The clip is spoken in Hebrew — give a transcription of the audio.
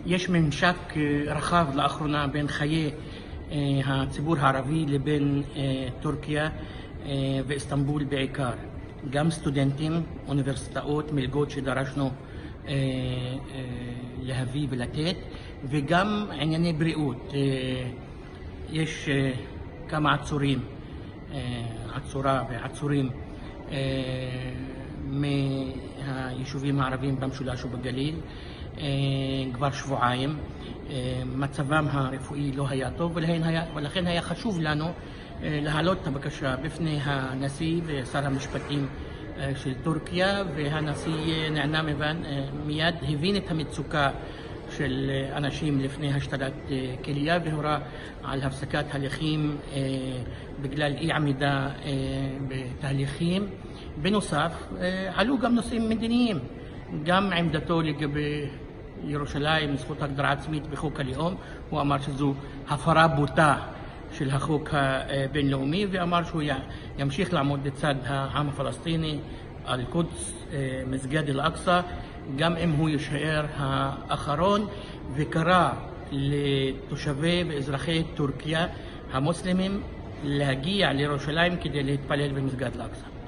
יש ממשק רחב לאחרונה בין חיי הציבור הערבי לבין טורקיה ואיסטנבול בעיקר. גם סטודנטים, אוניברסיטאות, מלגות שדרשנו להביא ולתת, וגם ענייני בריאות. יש כמה עצורה ועצורים מהיישובים הערביים במשולש ובגליל כבר שבועיים. מצבם הרפואי לא היה טוב, ולכן היה חשוב לנו להעלות את הבקשה בפני הנשיא ושר המשפטים של טורקיה, והנשיא נענה מיד, הבין את המצוקה של אנשים לפני השתלת כליה והורה על הפסקת הליכים בגלל אי עמידה בתהליכים. בנוסף, עלו גם נושאים מדיניים, גם עמדתו לגבי ירושלים, זכות הגדרה עצמית בחוק הלאום. הוא אמר שזו הפרה בוטה של החוק הבינלאומי, ואמר שהוא ימשיך לעמוד לצד העם הפלסטיני, אל-קודס, מסגד אל-אקצא, גם אם הוא יישאר האחרון, וקרא לתושבי ואזרחי טורקיה המוסלמים להגיע לירושלים כדי להתפלל במסגד אל-אקצא.